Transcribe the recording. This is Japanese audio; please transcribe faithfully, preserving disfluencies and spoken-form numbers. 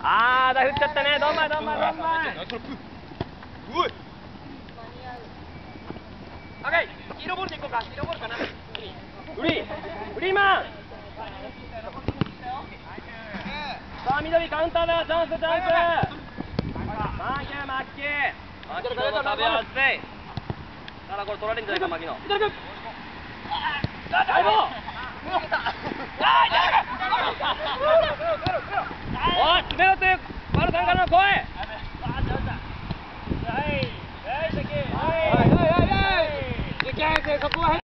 あーだ、振っちゃったね。どんまいどんまいどんまい。おい。オッケー。黄色ボールでいこうか。黄色ボールかな。フリー。フリーマン。さあ緑カウンターだ。チャンスチャンス。マキマッキー。マキの食べやすい。ただこれ取られるんじゃないかマキの。あー、